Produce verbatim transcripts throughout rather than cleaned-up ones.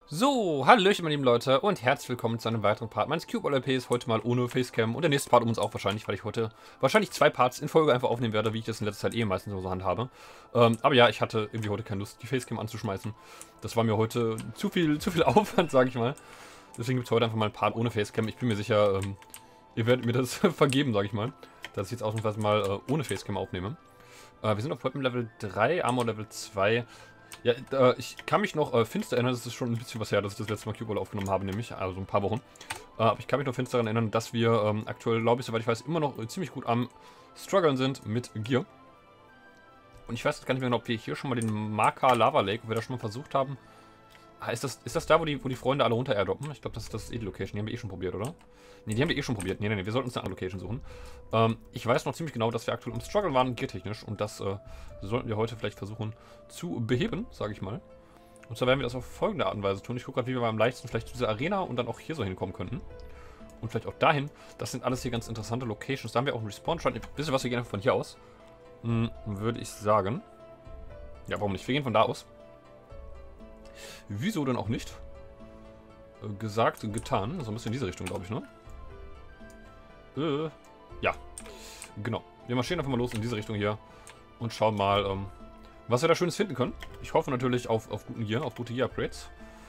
So, hallöchen meine lieben Leute und herzlich willkommen zu einem weiteren Part meines Cube-L Ps, heute mal ohne Facecam und der nächste Part um uns auch wahrscheinlich, weil ich heute wahrscheinlich zwei Parts in Folge einfach aufnehmen werde, wie ich das in letzter Zeit eh meistens so handhabe. Ähm, aber ja, ich hatte irgendwie heute keine Lust, die Facecam anzuschmeißen. Das war mir heute zu viel, zu viel Aufwand, sage ich mal. Deswegen gibt es heute einfach mal ein Part ohne Facecam. Ich bin mir sicher, ähm, ihr werdet mir das vergeben, sage ich mal, dass ich jetzt ausnahmsweise mal äh, ohne Facecam aufnehme. Äh, wir sind auf Weapon Level drei, Armor Level zwei. Ja, äh, ich kann mich noch äh, finster erinnern, das ist schon ein bisschen was her, dass ich das letzte Mal Cube-Ball aufgenommen habe, nämlich, also ein paar Wochen. Äh, aber ich kann mich noch finster daran erinnern, dass wir ähm, aktuell, glaube ich, soweit ich weiß, immer noch äh, ziemlich gut am Struggeln sind mit Gear. Und ich weiß jetzt gar nicht mehr genau, ob wir hier schon mal den Marker Lava Lake, ob wir das schon mal versucht haben. Ah, ist das, ist das da, wo die, wo die Freunde alle runter airdroppen? Ich glaube, das ist das eh die Location. Die haben wir eh schon probiert, oder? Ne, die haben wir eh schon probiert. Ne, ne, ne, wir sollten uns eine andere Location suchen. Ähm, ich weiß noch ziemlich genau, dass wir aktuell im Struggle waren, geartechnisch. Und das äh, sollten wir heute vielleicht versuchen zu beheben, sage ich mal. Und zwar werden wir das auf folgende Art und Weise tun. Ich gucke gerade, wie wir mal am leichtesten vielleicht zu dieser Arena und dann auch hier so hinkommen könnten. Und vielleicht auch dahin. Das sind alles hier ganz interessante Locations. Da haben wir auch einen Respawn-Schrein. Wisst ihr was, wir gehen einfach von hier aus. Hm, würde ich sagen. Ja, warum nicht? Wir gehen von da aus. Wieso denn auch nicht? Äh, gesagt, getan. So ein bisschen in diese Richtung, glaube ich, ne? Äh, ja. Genau. Wir marschieren einfach mal los in diese Richtung hier. Und schauen mal, ähm, was wir da Schönes finden können. Ich hoffe natürlich auf, auf guten Gear, auf gute Gear-Upgrades.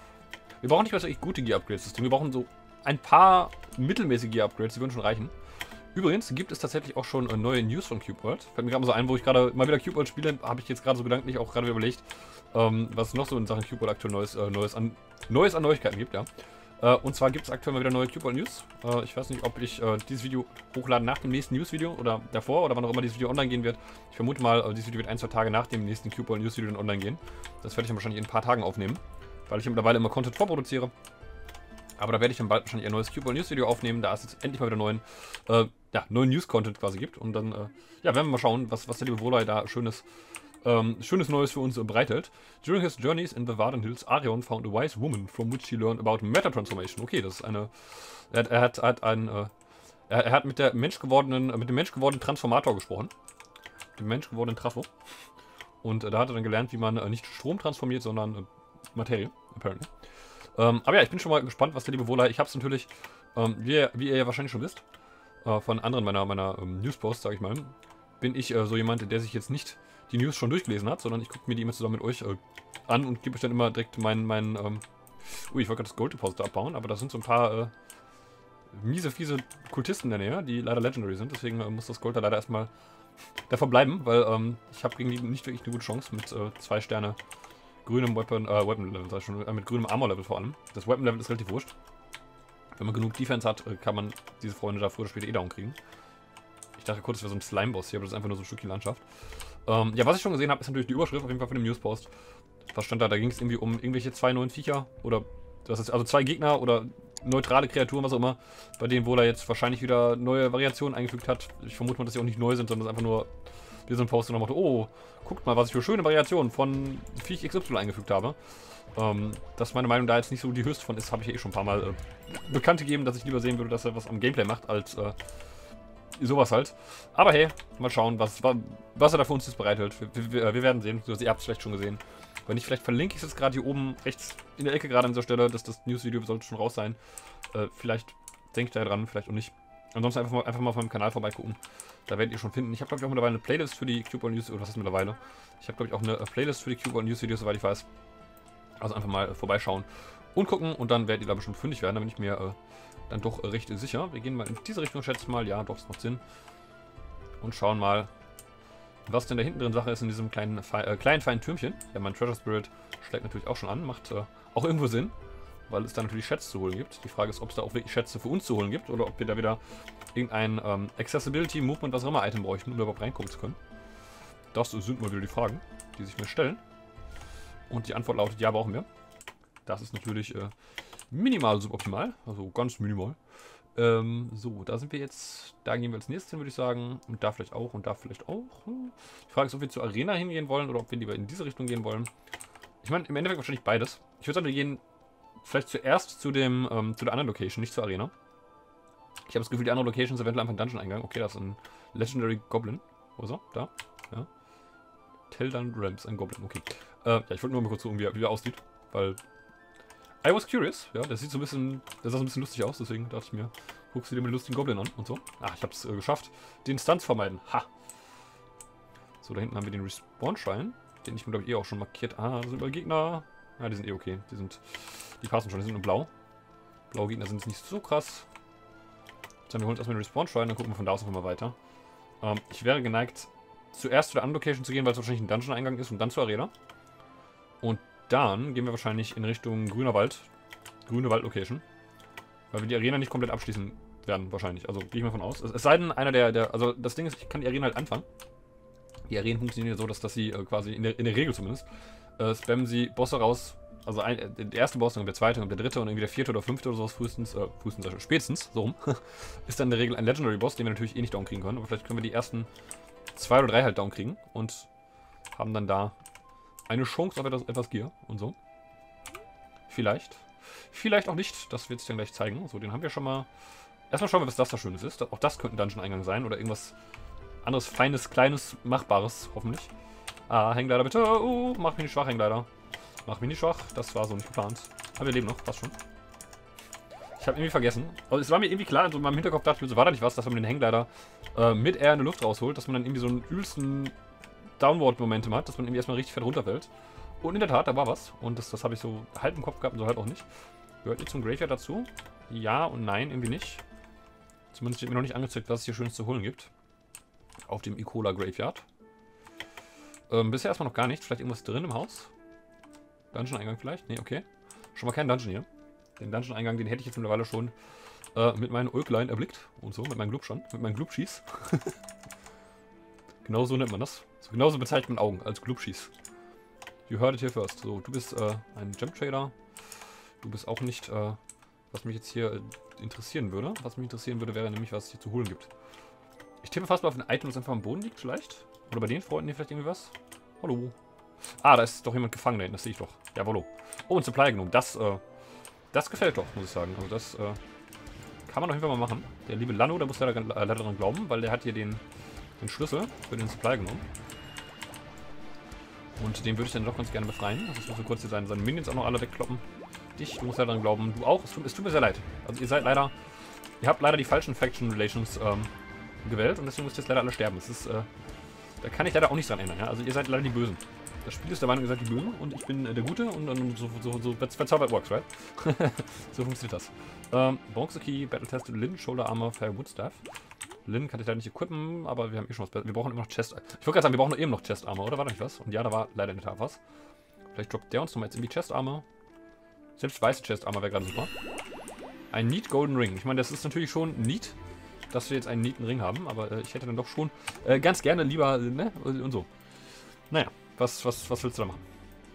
Wir brauchen nicht wirklich gute Gear-Upgrades. Wir brauchen so ein paar mittelmäßige Gear-Upgrades, die würden schon reichen. Übrigens gibt es tatsächlich auch schon äh, neue News von Cube World. Fällt mir gerade mal so ein, wo ich gerade mal wieder Cube World spiele, habe ich jetzt gerade so gedanklich auch gerade überlegt, ähm, was es noch so in Sachen Cube World aktuell Neues, äh, Neues, an, Neues an Neuigkeiten gibt, ja. Äh, und zwar gibt es aktuell mal wieder neue Cube World News. Äh, ich weiß nicht, ob ich äh, dieses Video hochlade nach dem nächsten News-Video oder davor oder wann auch immer dieses Video online gehen wird. Ich vermute mal, äh, dieses Video wird ein, zwei Tage nach dem nächsten Cube World News-Video dann online gehen. Das werde ich dann wahrscheinlich in ein paar Tagen aufnehmen, weil ich mittlerweile immer Content vorproduziere. Aber da werde ich dann bald wahrscheinlich ein neues Cube World News Video aufnehmen, da es jetzt endlich mal wieder neuen, äh, ja, neuen News-Content quasi gibt. Und dann, äh, ja, werden wir mal schauen, was, was der liebe Volai da schönes, ähm, schönes Neues für uns äh, bereitet. During his journeys in the Varden Hills, Arion found a wise woman from which he learned about Matter Transformation. Okay, das ist eine, er hat, er hat, hat ein, äh, er, er hat mit der menschgewordenen, äh, mit dem menschgewordenen Transformator gesprochen. Dem menschgewordenen Trafo. Und äh, da hat er dann gelernt, wie man äh, nicht Strom transformiert, sondern äh, Materie, apparently. Ähm, aber ja, ich bin schon mal gespannt, was der liebe Volai. Ich habe es natürlich, ähm, wie, ihr, wie ihr ja wahrscheinlich schon wisst, äh, von anderen meiner, meiner ähm, Newsposts, sage ich mal, bin ich äh, so jemand, der sich jetzt nicht die News schon durchgelesen hat, sondern ich gucke mir die immer zusammen mit euch äh, an und gebe euch dann immer direkt meinen, meinen, ähm, ui, ich wollte gerade das Gold Deposit abbauen, aber da sind so ein paar äh, miese, fiese Kultisten in der Nähe, die leider Legendary sind, deswegen äh, muss das Gold da leider erstmal davon bleiben, weil ähm, ich habe gegen die nicht wirklich eine gute Chance mit äh, zwei Sterne grünem Weapon, äh, Weapon Level, sag ich schon, äh, mit grünem Armor Level vor allem. Das Weapon Level ist relativ wurscht. Wenn man genug Defense hat, kann man diese Freunde da früher oder später eh down kriegen. Ich dachte kurz, das wäre so ein Slime-Boss hier, aber das ist einfach nur so ein Stückchen Landschaft. Ähm, ja, was ich schon gesehen habe, ist natürlich die Überschrift auf jeden Fall von dem Newspost. Was stand da? Da ging es irgendwie um irgendwelche zwei neuen Viecher oder, das ist also zwei Gegner oder neutrale Kreaturen, was auch immer, bei denen wohl er jetzt wahrscheinlich wieder neue Variationen eingefügt hat. Ich vermute mal, dass sie auch nicht neu sind, sondern das einfach nur wir so ein Post und dann oh, guckt mal, was ich für schöne Variationen von Viech X Y eingefügt habe. Ähm, dass meine Meinung da jetzt nicht so die höchste von ist, habe ich ja eh schon ein paar Mal äh, bekannt gegeben, dass ich lieber sehen würde, dass er was am Gameplay macht, als äh, sowas halt. Aber hey, mal schauen, was, was er da für uns jetzt bereithält. Wir, wir, wir werden sehen. Ihr habt es vielleicht schon gesehen. Wenn nicht, vielleicht verlinke ich es jetzt gerade hier oben rechts in der Ecke, gerade an dieser Stelle, dass das News-Video sollte schon raus sein. Äh, vielleicht denkt ihr dran, vielleicht auch nicht. Ansonsten einfach mal, einfach mal auf meinem Kanal vorbeigucken. Da werdet ihr schon finden. Ich habe, glaube ich, auch mittlerweile eine Playlist für die Cube World News, oder was ist mittlerweile? Ich habe, glaube ich, auch eine Playlist für die Cube World News Videos, soweit ich weiß. Also einfach mal vorbeischauen und gucken und dann werdet ihr da bestimmt fündig werden. Da bin ich mir äh, dann doch äh, recht sicher. Wir gehen mal in diese Richtung, schätze ich mal. Ja, doch, es macht Sinn. Und schauen mal, was denn da hinten drin Sache ist in diesem kleinen, äh, kleinen feinen Türmchen. Ja, mein Treasure Spirit schlägt natürlich auch schon an. Macht äh, auch irgendwo Sinn, weil es da natürlich Schätze zu holen gibt. Die Frage ist, ob es da auch wirklich Schätze für uns zu holen gibt oder ob wir da wieder irgendein ähm, Accessibility, Movement, was auch immer Item bräuchten, um überhaupt reingucken zu können. Das sind mal wieder die Fragen, die sich mir stellen. Und die Antwort lautet, ja, brauchen wir. Das ist natürlich äh, minimal suboptimal, also ganz minimal. Ähm, so, da sind wir jetzt, da gehen wir als nächstes hin, würde ich sagen. Und da vielleicht auch und da vielleicht auch. Die Frage ist, ob wir zur Arena hingehen wollen oder ob wir lieber in diese Richtung gehen wollen. Ich meine, im Endeffekt wahrscheinlich beides. Ich würde sagen, wir gehen vielleicht zuerst zu dem, ähm, zu der anderen Location, nicht zur Arena. Ich habe das Gefühl, die andere Location ist eventuell einfach ein Dungeon-Eingang. Okay, das ist ein Legendary Goblin. Wo ist er? Da? Ja. Teldan Ramps, ein Goblin, okay. Äh, ja, ich wollte nur mal kurz gucken, wie er, wie er aussieht, weil I was curious. Ja, das sieht so ein bisschen, das sah so ein bisschen lustig aus, deswegen dachte ich mir, guckst du dir mal den lustigen Goblin an und so. Ah, ich hab's äh, geschafft. Den Stunts vermeiden. Ha! So, da hinten haben wir den Respawn-Schein, den ich mir, glaube ich, eh auch schon markiert. Ah, da sind überall Gegner. Ja, die sind eh okay. Die sind, die passen schon, die sind nur blau. Blaue Gegner sind jetzt nicht so krass. Dann wir holen uns erstmal den Respawn-Schein, dann gucken wir von da aus einfach mal weiter. Ähm, ich wäre geneigt, zuerst zu der Unlocation zu gehen, weil es wahrscheinlich ein Dungeon-Eingang ist und dann zur Arena. Und dann gehen wir wahrscheinlich in Richtung Grüner Wald. Grüne Wald-Location. Weil wir die Arena nicht komplett abschließen werden, wahrscheinlich. Also gehe ich mal von aus. Es, es sei denn, einer der, der. Also das Ding ist, ich kann die Arena halt anfangen. Die Arenen funktionieren ja so, dass, dass sie äh, quasi, in der, in der Regel zumindest, äh, spammen sie Bosse raus. Also ein, äh, der erste Boss, dann der zweite und der dritte und irgendwie der vierte oder fünfte oder sowas frühestens, äh, frühestens, also spätestens, so rum, ist dann in der Regel ein Legendary Boss, den wir natürlich eh nicht down kriegen können. Aber vielleicht können wir die ersten zwei oder drei halt down kriegen und haben dann da eine Chance auf etwas, etwas Gear und so. Vielleicht. Vielleicht auch nicht. Das wird sich dann gleich zeigen. So, den haben wir schon mal. Erstmal schauen wir, was das da Schönes ist. Auch das könnte ein Dungeon-Eingang sein oder irgendwas anderes, feines, kleines, machbares, hoffentlich. Ah, Hängleider bitte. Uh, mach mich nicht schwach, Hängleider. Mach mich nicht schwach. Das war so nicht geplant. Aber wir leben noch, passt schon. Ich habe irgendwie vergessen. Also es war mir irgendwie klar, so in meinem Hinterkopf dachte ich mir so, war da nicht was, dass wenn man den Hängleider äh, mit Air in der Luft rausholt, dass man dann irgendwie so einen übelsten Downward-Momentum hat, dass man irgendwie erstmal richtig fett runterfällt. Und in der Tat, da war was. Und das, das habe ich so halb im Kopf gehabt und so halb auch nicht. Gehört ihr zum Graveyard dazu? Ja und nein, irgendwie nicht. Zumindest wird mir noch nicht angezeigt, was es hier Schönes zu holen gibt. Auf dem Ikola Graveyard. Ähm, bisher erstmal noch gar nichts. Vielleicht irgendwas drin im Haus? Dungeon-Eingang vielleicht? Ne, okay. Schon mal kein Dungeon hier. Den Dungeon-Eingang, den hätte ich jetzt mittlerweile schon äh, mit meinen Äuglein erblickt. Und so, mit meinem Glub schon. Mit meinen Glubschieß. Genau so nennt man das. So, genauso bezeichnet man Augen als Glubschieß. You heard it here first. So, du bist äh, ein Gem-Trader. Du bist auch nicht, äh, was mich jetzt hier äh, interessieren würde. Was mich interessieren würde, wäre nämlich, was es hier zu holen gibt. Ich tippe fast mal auf ein Item, das einfach am Boden liegt, vielleicht. Oder bei den Freunden hier vielleicht irgendwie was. Hallo. Ah, da ist doch jemand gefangen da hinten, das sehe ich doch. Jawollo. Oh, ein Supply genommen. Das, äh, das gefällt doch, muss ich sagen. Also das, äh, kann man auf jeden Fall mal machen. Der liebe Lano, der muss leider, äh, leider dran glauben, weil der hat hier den, den Schlüssel für den Supply genommen. Und den würde ich dann doch ganz gerne befreien. Also ich muss so kurz hier seine, seine Minions auch noch alle wegkloppen. Dich, du musst ja dran glauben. Du auch. Es tut, es tut mir sehr leid. Also ihr seid leider... Ihr habt leider die falschen Faction Relations ähm, gewählt und deswegen müsst ihr jetzt leider alle sterben. Das ist, äh, da kann ich leider auch nichts dran ändern. Ja? Also ihr seid leider die Bösen. Das Spiel ist der Meinung, ihr seid die Bösen und ich bin äh, der Gute und, und so, so, so, that's how it works, right? So funktioniert das. Ähm, Bronze Key, Battle Test, Lin, Shoulder Armor, Fire Wood Staff. Lin kann ich leider nicht equippen, aber wir haben eh schon was besser. Wir brauchen immer noch Chest. Ich wollte gerade sagen, wir brauchen eben noch Chest Armor, oder war da nicht was? Und ja, da war leider in der Tat was. Vielleicht droppt der uns nochmal jetzt irgendwie Chest Armor. Selbst weiße Chest Armor wäre gerade super. Ein Neat Golden Ring. Ich meine, das ist natürlich schon neat, dass wir jetzt einen neaten Ring haben, aber äh, ich hätte dann doch schon äh, ganz gerne lieber, äh, ne, und so. Naja, was, was, was willst du da machen?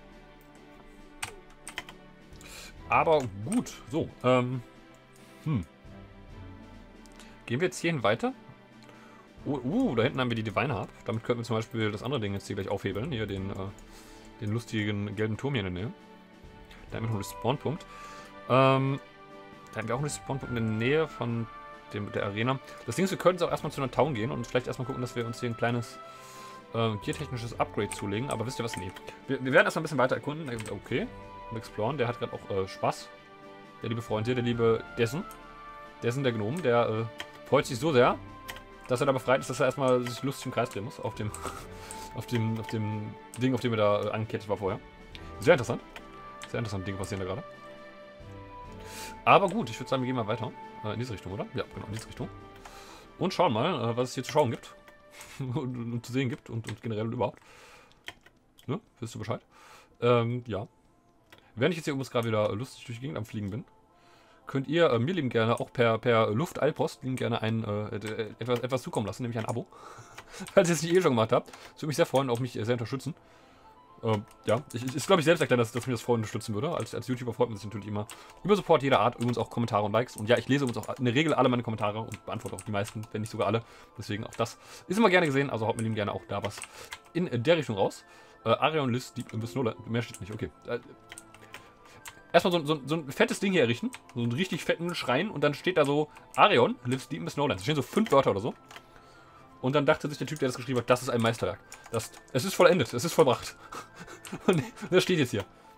Aber gut, so, ähm, hm. Gehen wir jetzt hierhin weiter? Oh, uh, da hinten haben wir die Divine Harp. Damit könnten wir zum Beispiel das andere Ding jetzt hier gleich aufhebeln. Hier den, äh, den lustigen gelben Turm hier in der Nähe. Da haben wir noch einen Respawn-Punkt. Ähm, da haben wir auch einen Respawn-Punkt in der Nähe von dem, der Arena. Das Ding ist, wir könnten jetzt auch erstmal zu einer Town gehen und vielleicht erstmal gucken, dass wir uns hier ein kleines äh, geartechnisches Upgrade zulegen. Aber wisst ihr was? Nee. Wir, wir werden erstmal ein bisschen weiter erkunden. Okay. Und exploren. Der hat gerade auch äh, Spaß. Der liebe Freund hier, der liebe Dessen. Dessen, der Gnome, der äh, freut sich so sehr, dass er da befreit ist, dass er erstmal sich lustig im Kreis drehen muss. Auf dem, auf dem, auf dem Ding, auf dem er da äh, angekettet war vorher. Sehr interessant. Sehr interessant Ding passieren da gerade. Aber gut, ich würde sagen, wir gehen mal weiter. Äh, in diese Richtung, oder? Ja, genau, in diese Richtung. Und schauen mal, äh, was es hier zu schauen gibt. und, und zu sehen gibt und, und generell und überhaupt. Ne? Wisst ihr Bescheid? Ähm, ja. Während ich jetzt hier übrigens gerade wieder lustig durch die Gegend am Fliegen bin, könnt ihr äh, mir lieben gerne auch per, per Luft-Eilpost lieben gerne ein, äh, etwas, etwas zukommen lassen, nämlich ein Abo. Falls ihr es nicht eh schon gemacht habt. Das würde mich sehr freuen, auch mich sehr unterstützen. Ähm, ja, ich, ich ist glaube ich selbst erklären, dass, dass mich das voll unterstützen würde. Als, als YouTuber freut man sich natürlich immer über Support jeder Art, übrigens auch Kommentare und Likes. Und ja, ich lese übrigens auch in der Regel alle meine Kommentare und beantworte auch die meisten, wenn nicht sogar alle. Deswegen auch das ist immer gerne gesehen, also haut mir lieben gerne auch da was in der Richtung raus. Äh, Arion List, Deep Imbus Nola, mehr steht nicht, okay. Äh, Erstmal so, so, so ein fettes Ding hier errichten, so einen richtig fetten Schrein und dann steht da so Arion lives deep in the Snowlands. Da stehen so fünf Wörter oder so. Und dann dachte sich der Typ, der das geschrieben hat, das ist ein Meisterwerk. Das, es ist vollendet, es ist vollbracht. Und das steht jetzt hier.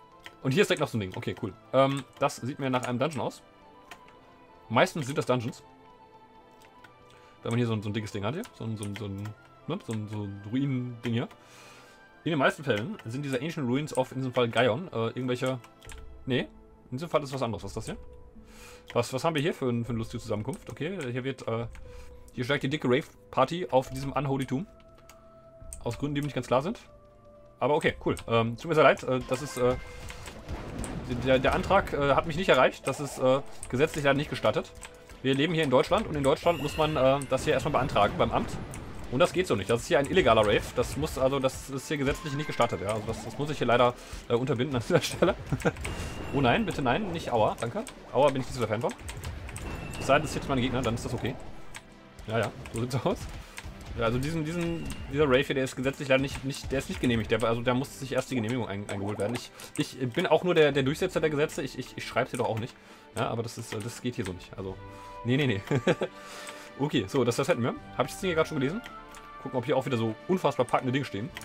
Und hier ist direkt noch so ein Ding. Okay, cool. Ähm, das sieht mir nach einem Dungeon aus. Meistens sind das Dungeons. Wenn man hier so ein, so ein dickes Ding hat hier. So ein, so ein, so ein, ne? so ein, so ein Ruinen-Ding hier. In den meisten Fällen sind diese Ancient Ruins of, in diesem Fall Gaion, äh, irgendwelche... Nee, in diesem Fall ist es was anderes. Was ist das hier? Was, was haben wir hier für, ein, für eine lustige Zusammenkunft? Okay, hier wird... Äh, hier steigt die dicke Rave-Party auf diesem Unholy-Tum. Aus Gründen, die mir nicht ganz klar sind. Aber okay, cool. Ähm, tut mir sehr leid. Äh, das ist... Äh, der, der Antrag äh, hat mich nicht erreicht. Das ist äh, gesetzlich leider nicht gestattet. Wir leben hier in Deutschland und in Deutschland muss man äh, das hier erstmal beantragen beim Amt. Und das geht so nicht. Das ist hier ein illegaler Rave. Das muss also, das ist hier gesetzlich nicht gestattet. Ja? Also das, das muss ich hier leider äh, unterbinden an dieser Stelle. Oh nein, bitte nein, nicht Aua, danke. Aua bin ich nicht so der Fan von. Es sei denn, das ist jetzt meine Gegner, dann ist das okay. Ja, ja, so sieht's aus. Ja, also diesen, diesen, dieser Rave hier, der ist gesetzlich leider nicht, nicht, der ist nicht genehmigt. Der, also da muss sich erst die Genehmigung ein, eingeholt werden. Ich, ich bin auch nur der, der Durchsetzer der Gesetze. Ich, ich, ich schreibe sie doch auch nicht. Ja, aber das ist, das geht hier so nicht. Also, nee, nee, nee. Okay, so, das, das hätten wir. Habe ich das Ding hier gerade schon gelesen? Gucken, ob hier auch wieder so unfassbar packende Dinge stehen.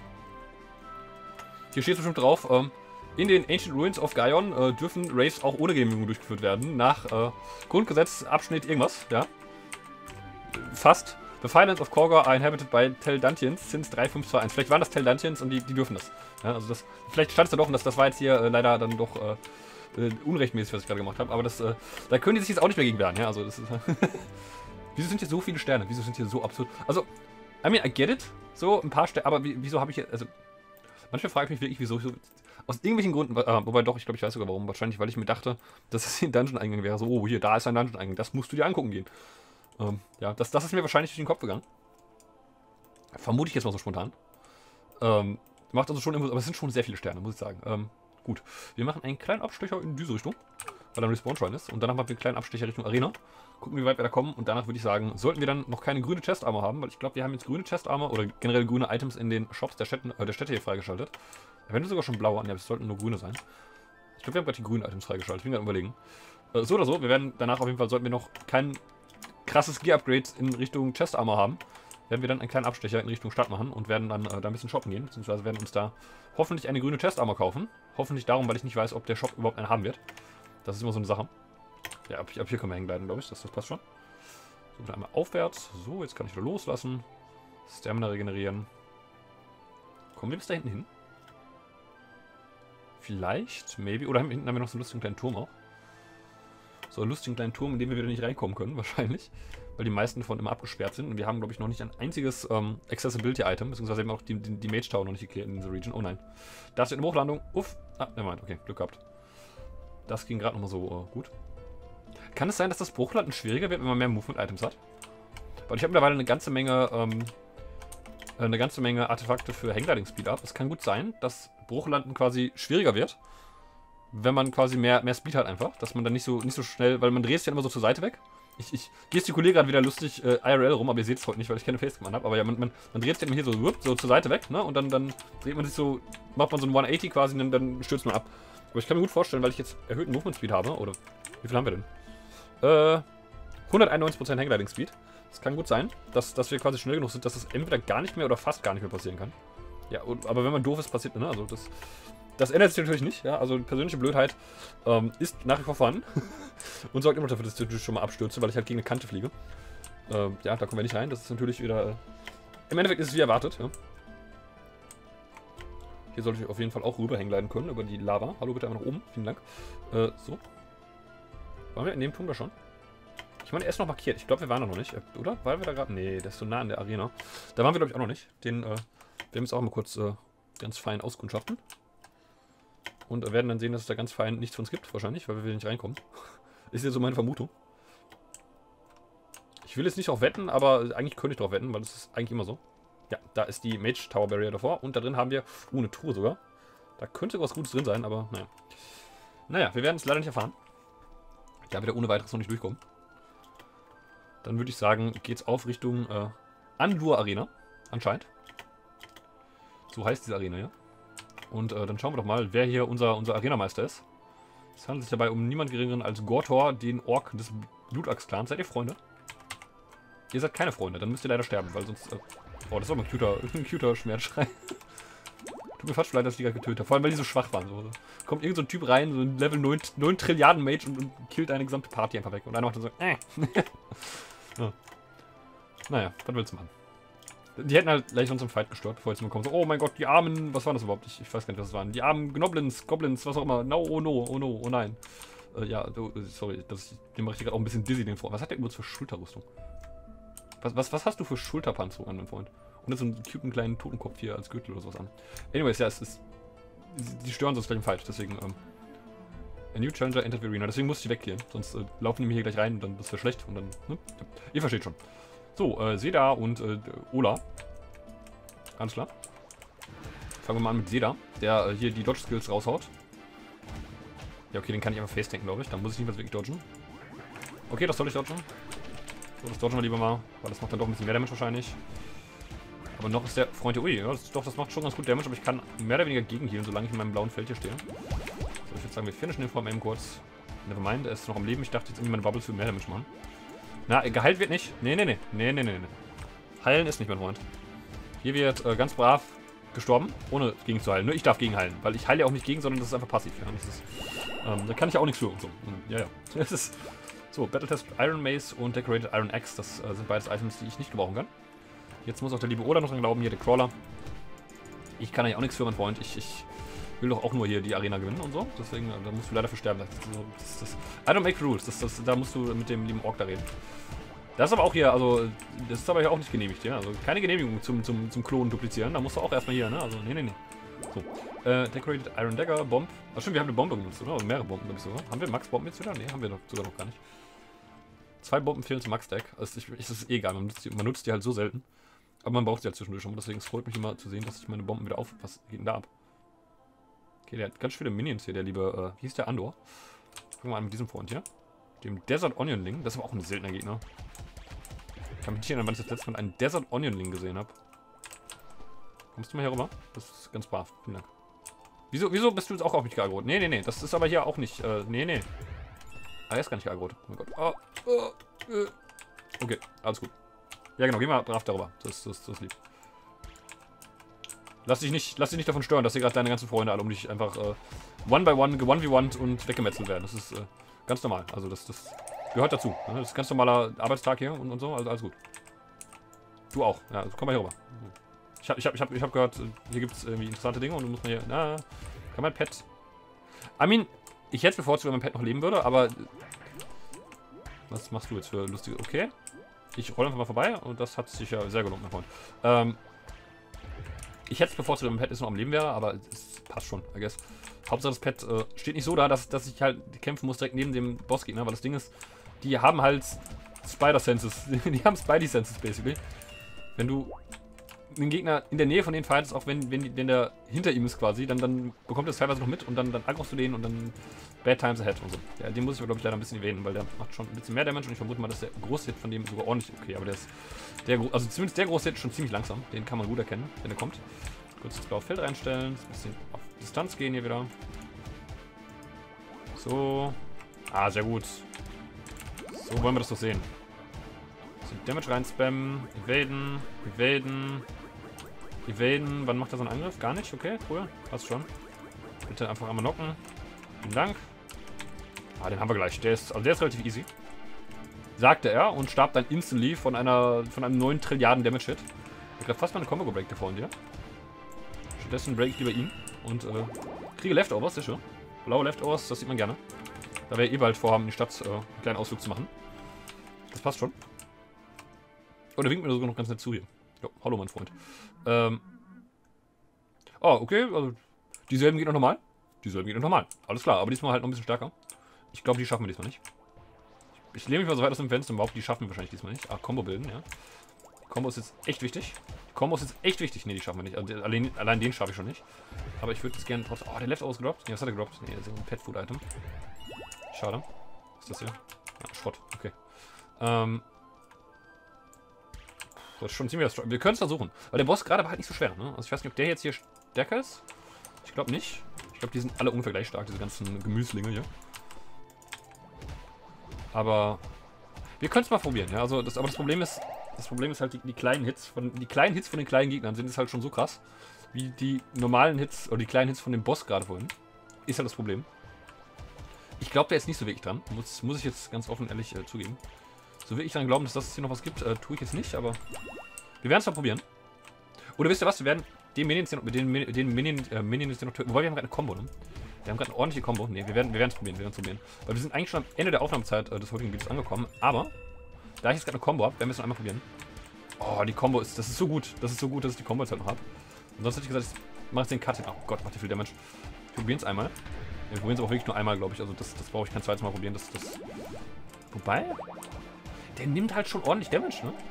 Hier steht bestimmt drauf, ähm, in den Ancient Ruins of Gaion äh, dürfen Raves auch ohne Genehmigung durchgeführt werden. Nach äh, Grundgesetz, Abschnitt irgendwas, ja. Fast. The Finlands of Korgor are inhabited by Teldantians since drei fünf zwei eins. Vielleicht waren das Teldantians und die, die dürfen das. Ja, also das. Vielleicht stand es da doch, und das, das war jetzt hier äh, leider dann doch äh, äh, unrechtmäßig, was ich gerade gemacht habe. Aber das, äh, da können die sich jetzt auch nicht mehr gegen wehren. Ja, also das ist. Wieso sind hier so viele Sterne? Wieso sind hier so absurd? Also, I mean, I get it. So, ein paar Sterne. Aber wie, wieso habe ich hier. Also, manchmal frage ich mich wirklich, wieso. So, aus irgendwelchen Gründen. Äh, wobei doch, ich glaube, ich weiß sogar warum. Wahrscheinlich, weil ich mir dachte, dass es hier ein Dungeon-Eingang wäre. So, oh, hier, da ist ein Dungeon-Eingang. Das musst du dir angucken gehen. Ähm, ja, das, das ist mir wahrscheinlich durch den Kopf gegangen. Vermute ich jetzt mal so spontan. Ähm, macht also schon, aber es sind schon sehr viele Sterne, muss ich sagen. Ähm, gut, wir machen einen kleinen Abstecher in diese Richtung, weil da ein Respawn-Shrine ist. Und danach machen wir einen kleinen Abstecher Richtung Arena. Gucken, wie weit wir da kommen. Und danach würde ich sagen, sollten wir dann noch keine grüne Chest-Armor haben, weil ich glaube, wir haben jetzt grüne Chest-Armor oder generell grüne Items in den Shops der Städte, äh, der Städte hier freigeschaltet. Wenn sogar schon blaue an, ja, es sollten nur grüne sein. Ich glaube, wir haben gerade die grünen Items freigeschaltet. Ich bin gerade überlegen. Äh, so oder so, wir werden danach auf jeden Fall, sollten wir noch kein krasses Gear-Upgrade in Richtung Chest-Armor haben, werden wir dann einen kleinen Abstecher in Richtung Stadt machen und werden dann äh, da ein bisschen shoppen gehen, beziehungsweise werden uns da hoffentlich eine grüne Chest-Armor kaufen. Hoffentlich darum, weil ich nicht weiß, ob der Shop überhaupt einen haben wird. Das ist immer so eine Sache. Ja, ab, ab hier können wir hängen bleiben, glaube ich. Das, das passt schon. So, wieder einmal aufwärts. So, jetzt kann ich wieder loslassen. Stamina regenerieren. Kommen wir bis da hinten hin? Vielleicht, maybe. Oder hinten haben wir noch so einen lustigen kleinen Turm auch. So einen lustigen kleinen Turm, in den wir wieder nicht reinkommen können, wahrscheinlich. Weil die meisten davon immer abgesperrt sind. Und wir haben, glaube ich, noch nicht ein einziges ähm, Accessibility-Item. Beziehungsweise eben auch die, die, die Mage Tower noch nicht geklärt in dieser Region. Oh nein. Da ist eine Hochlandung. Uff. Ah, nevermind. Okay, Glück gehabt. Das ging gerade nochmal so äh, gut. Kann es sein, dass das Bruchlanden schwieriger wird, wenn man mehr Movement-Items hat? Weil ich habe mittlerweile eine ganze Menge, ähm, eine ganze Menge Artefakte für Hanggliding-Speed ab. Es kann gut sein, dass Bruchlanden quasi schwieriger wird, wenn man quasi mehr, mehr Speed hat einfach. Dass man dann nicht so, nicht so schnell, weil man dreht sich ja immer so zur Seite weg. Ich, ich gestikuliere gerade wieder lustig äh, I R L rum, aber ihr seht es heute nicht, weil ich keine Facecam an habe. Aber ja, man, man, man dreht sich dann hier so, so zur Seite weg, ne? Und dann, dann dreht man sich so, macht man so ein hundertachtzig quasi und dann, dann stürzt man ab. Aber ich kann mir gut vorstellen, weil ich jetzt erhöhten Movement Speed habe, oder wie viel haben wir denn? Äh, hunderteinundneunzig Prozent Hanggliding Speed. Das kann gut sein, dass, dass wir quasi schnell genug sind, dass es entweder gar nicht mehr oder fast gar nicht mehr passieren kann. Ja, und, aber wenn man doof ist, passiert, ne? Also das, das ändert sich natürlich nicht, ja. Also persönliche Blödheit ähm, ist nach wie vor vorhanden. Und sorgt immer dafür, dass ich natürlich schon mal abstürze, weil ich halt gegen eine Kante fliege. Ähm, ja, da kommen wir nicht rein. Das ist natürlich wieder... Äh, im Endeffekt ist es wie erwartet, ja. Hier sollte ich auf jeden Fall auch rüber hängen leiten können, über die Lava. Hallo, bitte einmal nach oben. Vielen Dank. Äh, so. Waren wir in dem Punkt da schon? Ich meine, er ist noch markiert. Ich glaube, wir waren da noch nicht. Oder? Waren wir da gerade? Nee, der ist so nah an der Arena. Da waren wir, glaube ich, auch noch nicht. Den, äh, wir haben jetzt auch mal kurz äh, ganz fein auskundschaften. Und werden dann sehen, dass es da ganz fein nichts für uns gibt, wahrscheinlich, weil wir wieder nicht reinkommen. Ist jetzt so meine Vermutung. Ich will jetzt nicht drauf wetten, aber eigentlich könnte ich drauf wetten, weil das ist eigentlich immer so. Ja, da ist die Mage Tower Barrier davor. Und da drin haben wir, uh, eine Truhe sogar. Da könnte was Gutes drin sein, aber naja. Naja, wir werden es leider nicht erfahren. Da wir da ohne weiteres noch nicht durchkommen. Dann würde ich sagen, geht's auf Richtung äh, Andur Arena. Anscheinend. So heißt diese Arena, ja. Und äh, dann schauen wir doch mal, wer hier unser, unser Arenameister ist. Es handelt sich dabei um niemand geringeren als Gortor, den Ork des Blutachs-Clans. Seid ihr Freunde? Ihr seid keine Freunde, dann müsst ihr leider sterben, weil sonst... Äh oh, das ist aber ein cuter, ein cuter Schmerzschrei. Tut mir fast leid, dass ich die gerade getötet habe. Vor allem, weil die so schwach waren. So. Kommt irgend so ein Typ rein, so ein Level neun, neun Trilliarden Mage und, und killt eine gesamte Party einfach weg. Und einer macht dann so, äh. Ja. Naja, was willst du machen? Die hätten halt gleich uns im Fight gestört, bevor jetzt mal kommen. So, oh mein Gott, die armen, was waren das überhaupt? Ich, ich weiß gar nicht, was das waren. Die armen Gnoblins, Goblins, was auch immer. No, oh no, oh no, oh nein. Äh, ja, oh, sorry, das, dem mache ich gerade auch ein bisschen dizzy, den Freund. Was hat der übrigens für Schulterrüstung? Was, was, was hast du für Schulterpanzerung an, mein Freund? Und jetzt so einen cuten kleinen Totenkopf hier als Gürtel oder sowas an. Anyways, ja, es ist. Die stören uns gleich im Fight, deswegen, ähm. A new challenger entered the arena. Deswegen muss ich weggehen. Sonst äh, laufen die mir hier gleich rein und dann ist das schlecht und dann, ne? Ja. Ihr versteht schon. So, äh, Seda und äh, Ola. Alles klar. Fangen wir mal an mit Seda, der äh, hier die Dodge-Skills raushaut. Ja, okay, den kann ich einfach face-tanken, glaube ich. Dann muss ich nicht mehr wirklich dodgen. Okay, das soll ich dodgen. So, das dodgen wir lieber mal, weil das macht dann doch ein bisschen mehr Damage wahrscheinlich. Aber noch ist der Freund hier. Ui, ja, das, doch, das macht schon ganz gut Damage, aber ich kann mehr oder weniger gegenhealen, solange ich in meinem blauen Feld hier stehe. So, ich würde sagen, wir finishen den vor allem kurz. Nevermind, er ist noch am Leben. Ich dachte jetzt irgendwie meine Bubbles für mehr Damage machen. Na, geheilt wird nicht. Nee, nee, nee. Nee, nee, nee, nee. Heilen ist nicht, mein Freund. Hier wird äh, ganz brav gestorben, ohne gegen zu heilen. Nur ich darf gegen heilen, weil ich heile ja auch nicht gegen, sondern das ist einfach passiv. Ja? Das ist, ähm, da kann ich auch nichts für und so. Ja, ja. Das ist so, Battletest Iron Mace und Decorated Iron Axe. Das äh, sind beides Items, die ich nicht gebrauchen kann. Jetzt muss auch der liebe Oda noch dran glauben, hier der Crawler. Ich kann eigentlich auch nichts für, mein Freund. Ich, ich will doch auch nur hier die Arena gewinnen und so. Deswegen, da musst du leider für sterben. Das, das, das, I don't make rules. Das, das, da musst du mit dem lieben Ork da reden. Das ist aber auch hier, also, das ist aber hier auch nicht genehmigt, ja. Also keine Genehmigung zum, zum, zum Klonen duplizieren. Da musst du auch erstmal hier, ne? Also, nee, nee, nee. So. Äh, Decorated Iron Dagger, Bomb. Ach stimmt, wir haben eine Bombe genutzt, oder? Also mehrere Bomben, glaube ich sogar. Haben wir Max-Bomben jetzt wieder? Ne, haben wir doch sogar noch gar nicht. Zwei Bomben fehlen zum Max-Deck. Also, ich, ich, das ist eh egal, man nutzt, die, man nutzt die halt so selten. Aber man braucht sie halt zwischendurch schon. Deswegen freut mich immer zu sehen, dass ich meine Bomben wieder auf. Was geht denn da ab? Okay, der hat ganz viele Minions hier, der liebe, äh, wie hieß der Andor? Gucken wir mal an mit diesem Freund hier. Dem Desert Onionling. Das ist aber auch ein seltener Gegner. Ich kann mich nicht erinnern, wann ich das letzte Mal einen Desert Onionling gesehen habe. Kommst du mal hier rüber? Das ist ganz brav. Vielen Dank. Wieso, wieso bist du jetzt auch auf mich geaggro? Nee, nee, nee. Das ist aber hier auch nicht. Äh, nee, nee. Ah, er ist gar nicht geaggro. Oh mein Gott. Oh, oh, äh. Okay, alles gut. Ja, genau. Geh mal brav darüber. Das, das, das lieb. Lass dich nicht, lass dich nicht davon stören, dass hier gerade deine ganzen Freunde alle um dich einfach äh, one by one, one v one und weggemetzelt werden. Das ist äh, ganz normal. Also das, das gehört dazu. Ne? Das ist ein ganz normaler Arbeitstag hier und, und so. Also alles gut. Du auch. Ja, also komm mal hier rüber. Ich hab, ich hab, ich hab, ich hab gehört, hier gibt es irgendwie interessante Dinge und du musst mal hier. Na, kann mein Pet. I mean, ich hätte es bevorzugt, wenn mein Pet noch leben würde, aber. Was machst du jetzt für lustige. Okay. Ich rolle einfach mal vorbei und das hat sich ja sehr gelohnt, mein Freund. Ähm. Ich hätte es bevorzugt, wenn mein Pet jetzt noch am Leben wäre, aber es passt schon, I guess. Hauptsache das Pet äh, steht nicht so da, dass, dass ich halt kämpfen muss direkt neben dem Bossgegner, weil das Ding ist, die haben halt Spider-Senses. Die haben Spidey-Senses, basically. Wenn du einen Gegner in der Nähe von denen fightest, auch wenn, wenn, wenn der hinter ihm ist quasi, dann, dann bekommt er es teilweise noch mit und dann, dann aggrost du den und dann Bad Times Ahead und so. Ja, den muss ich, glaube ich, leider ein bisschen erwähnen, weil der macht schon ein bisschen mehr Damage und ich vermute mal, dass der Großhit von dem sogar ordentlich okay, aber der ist, der, also zumindest der Großhit ist schon ziemlich langsam. Den kann man gut erkennen, wenn er kommt. Kurz das blaue Feld reinstellen, ein bisschen auf Distanz gehen hier wieder. So. Ah, sehr gut. So wollen wir das doch sehen. So, Damage rein spammen, evaden, evaden, evaden. Wann macht er so einen Angriff? Gar nicht? Okay, cool. Passt schon. Bitte einfach einmal knocken. Vielen Dank. Ah, den haben wir gleich. Der ist, also der ist relativ easy. Sagte er und starb dann instantly von einer von einem neun Trilliarden Damage Hit. Ich kriege fast mal eine Combo Break da vorne hier. Stattdessen break ich lieber ihn und äh, kriege Leftovers, sehr schön. Blaue Leftovers, das sieht man gerne. Da wir eh bald vorhaben, in die Stadt äh, einen kleinen Ausflug zu machen. Das passt schon. Oh, der winkt mir sogar noch ganz nett zu hier. Jo, hallo mein Freund. Ähm. Oh, okay, also dieselben geht noch normal. Dieselben geht noch normal. Alles klar, aber diesmal halt noch ein bisschen stärker. Ich glaube, die schaffen wir diesmal nicht. Ich lehne mich mal so weit aus dem Fenster, überhaupt, die schaffen wir wahrscheinlich diesmal nicht. Ah, Combo bilden, ja. Combo ist jetzt echt wichtig. Combo ist jetzt echt wichtig. Ne, die schaffen wir nicht. Also, allein, allein den schaffe ich schon nicht. Aber ich würde jetzt gerne trotzdem. Oh, der Leftovers gedroppt. Ne, was hat er gedroppt? Ne, das ist ein Pet-Food-Item. Schade. Was ist das hier? Ah, Schrott. Okay. Ähm. Das ist schon ziemlich strong. Wir können es versuchen. Weil der Boss gerade war halt nicht so schwer, ne? Also ich weiß nicht, ob der jetzt hier stärker ist. Ich glaube nicht. Ich glaube, die sind alle ungefähr gleich stark, diese ganzen Gemüslinge hier. Aber wir können es mal probieren, ja. Also das, aber das Problem ist, das Problem ist halt, die, die kleinen Hits von die kleinen Hits von den kleinen Gegnern sind es halt schon so krass, wie die normalen Hits oder die kleinen Hits von dem Boss gerade vorhin. Ist halt das Problem. Ich glaube da jetzt nicht so wirklich dran. Muss, muss ich jetzt ganz offen ehrlich äh, zugeben. So will ich dann glauben, dass das hier noch was gibt, äh, tue ich jetzt nicht, aber wir werden es mal probieren. Oder wisst ihr was, wir werden den Minions, den, den, den Minion, äh, Minions noch töten. Wobei, wir haben gerade eine Combo, ne? Wir haben gerade eine ordentliche Combo. Ne, wir werden wir es probieren, wir werden es probieren. Weil wir sind eigentlich schon am Ende der Aufnahmezeit äh, des heutigen Videos angekommen, aber da ich jetzt gerade eine Combo habe, werden wir es noch einmal probieren. Oh, die Combo ist, das ist so gut. Das ist so gut, dass ich die Combo jetzt halt noch habe. Und sonst hätte ich gesagt, ich mache jetzt den Cut hin. Oh Gott, macht die viel Damage. Wir probieren es einmal. Wir probieren es auch wirklich nur einmal, glaube ich. Also das, das brauche ich kein zweites Mal probieren. Das, das... Wobei, der nimmt halt schon ordentlich Damage, ne?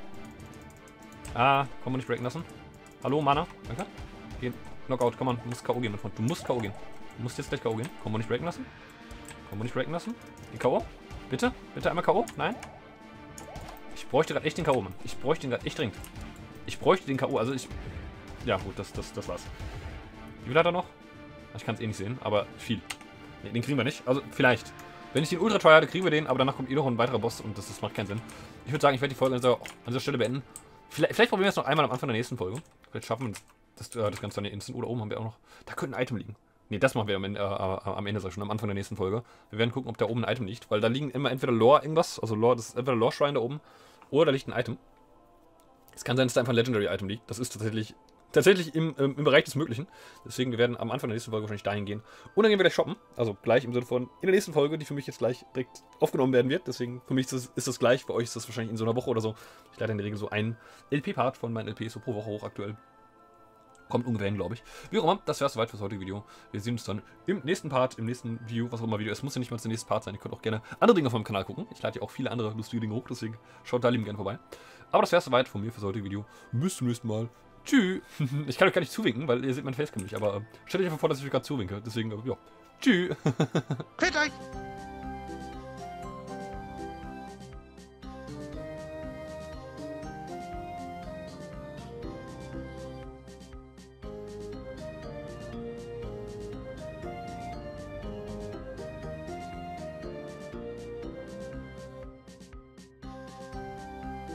Ah, kann man nicht breaken lassen. Hallo, Mana. Danke. Geh. Knockout, komm on. Du musst K O gehen, mein Freund. Du musst K O gehen. Du musst jetzt gleich K O gehen. Kann man nicht breaken lassen? Kann man nicht breaken lassen? Die K O? Bitte? Bitte einmal K O? Nein? Ich bräuchte gerade echt den K O, Mann. Ich bräuchte den gerade echt dringend. Ich bräuchte den K O. Also ich... Ja, gut, das, das, das war's. Wie viel hat er noch? Ich kann es eh nicht sehen, aber viel. Ne, den kriegen wir nicht. Also vielleicht. Wenn ich den Ultra try hatte, kriegen wir den, aber danach kommt eh noch ein weiterer Boss und das, das macht keinen Sinn. Ich würde sagen, ich werde die Folge an dieser, an dieser Stelle beenden. Vielleicht, vielleicht probieren wir es noch einmal am Anfang der nächsten Folge. Vielleicht schaffen wir das, äh, das Ganze dann hier instant. Oder oben haben wir auch noch... Da könnte ein Item liegen. Ne, das machen wir am Ende, äh, am Ende, sag ich schon, am Anfang der nächsten Folge. Wir werden gucken, ob da oben ein Item liegt, weil da liegen immer entweder Lore irgendwas, also Lore, das ist entweder Lore Shrine da oben, oder da liegt ein Item. Es kann sein, dass da einfach ein Legendary Item liegt. Das ist tatsächlich... Tatsächlich im, ähm, im Bereich des Möglichen. Deswegen, wir werden am Anfang der nächsten Folge wahrscheinlich dahin gehen. Und dann gehen wir gleich shoppen. Also gleich im Sinne von in der nächsten Folge, die für mich jetzt gleich direkt aufgenommen werden wird. Deswegen, für mich ist das, ist das gleich. Für euch ist das wahrscheinlich in so einer Woche oder so. Ich lade in der Regel so einen L P-Part von meinen L Ps so pro Woche hoch aktuell. Kommt ungefähr hin, glaube ich. Wie auch immer, das wäre es soweit fürs heutige Video. Wir sehen uns dann im nächsten Part, im nächsten Video, was auch immer Video. Es muss ja nicht mal der nächste Part sein. Ihr könnt auch gerne andere Dinge auf meinem Kanal gucken. Ich lade ja auch viele andere lustige Dinge hoch, deswegen schaut da lieben gerne vorbei. Aber das wäre es soweit von mir fürs heutige Video. Bis zum nächsten Mal. Tschüss. Ich kann euch gar nicht zuwinken, weil ihr seht mein Facecam nicht. Aber äh, stellt euch einfach vor, dass ich euch gerade zuwinke. Deswegen, äh, ja. Tschüss. Quält euch!